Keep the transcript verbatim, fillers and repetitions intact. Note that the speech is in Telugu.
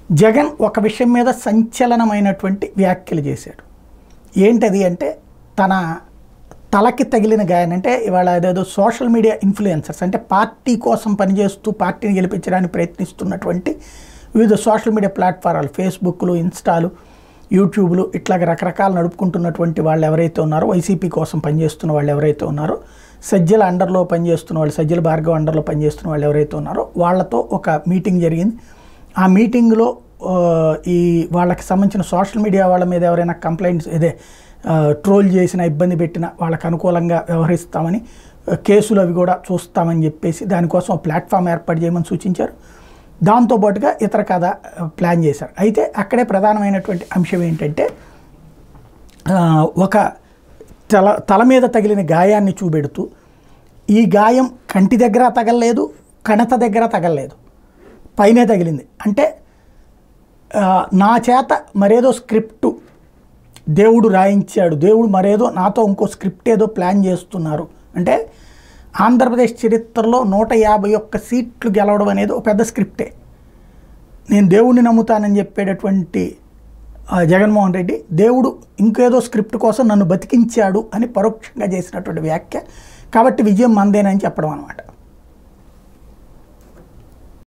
జగన్ ఒక విషయం మీద సంచలనమైనటువంటి వ్యాఖ్యలు చేశాడు. ఏంటది అంటే తన తలకి తగిలిన గాయాన్ని, అంటే ఇవాళ అదేదో సోషల్ మీడియా ఇన్ఫ్లుయెన్సర్స్ అంటే పార్టీ కోసం పనిచేస్తూ పార్టీని గెలిపించడానికి ప్రయత్నిస్తున్నటువంటి వివిధ సోషల్ మీడియా ప్లాట్ఫారాలు, ఫేస్బుక్లు, ఇన్స్టాలు, యూట్యూబ్లు ఇట్లాగ రకరకాలు నడుపుకుంటున్నటువంటి వాళ్ళు ఎవరైతే ఉన్నారో, వైసీపీ కోసం పనిచేస్తున్న వాళ్ళు ఎవరైతే ఉన్నారో, సజ్జల అండర్లో పనిచేస్తున్న వాళ్ళు, సజ్జల భార్గవ అండర్లో పనిచేస్తున్న వాళ్ళు ఎవరైతే ఉన్నారో వాళ్ళతో ఒక మీటింగ్ జరిగింది. ఆ మీటింగ్లో ఈ వాళ్ళకి సంబంధించిన సోషల్ మీడియా వాళ్ళ మీద ఎవరైనా కంప్లైంట్స్ ఇదే ట్రోల్ చేసిన, ఇబ్బంది పెట్టిన వాళ్ళకి అనుకూలంగా వ్యవహరిస్తామని, కేసులు అవి కూడా చూస్తామని చెప్పేసి దానికోసం ప్లాట్ఫామ్ ఏర్పాటు చేయమని సూచించారు. దాంతోపాటుగా ఇతర కథ ప్లాన్ చేశారు. అయితే అక్కడే ప్రధానమైనటువంటి అంశం ఏంటంటే ఒక తల తల మీద తగిలిన గాయాన్ని చూపెడుతూ, ఈ గాయం కంటి దగ్గర తగలలేదు, కణత దగ్గర తగలలేదు, పైనే తగిలింది. అంటే నా చేత మరేదో స్క్రిప్టు దేవుడు రాయించాడు, దేవుడు మరేదో నాతో ఇంకో స్క్రిప్ట్ ఏదో ప్లాన్ చేస్తున్నారు. అంటే ఆంధ్రప్రదేశ్ చరిత్రలో నూట యాభై ఒక్క సీట్లు గెలవడం అనేది ఒక పెద్ద స్క్రిప్టే. నేను దేవుడిని నమ్ముతానని చెప్పేటటువంటి జగన్మోహన్ రెడ్డి దేవుడు ఇంకేదో స్క్రిప్ట్ కోసం నన్ను బతికించాడు అని పరోక్షంగా చేసినటువంటి వ్యాఖ్య. కాబట్టి విజయం మందేనని చెప్పడం అనమాట.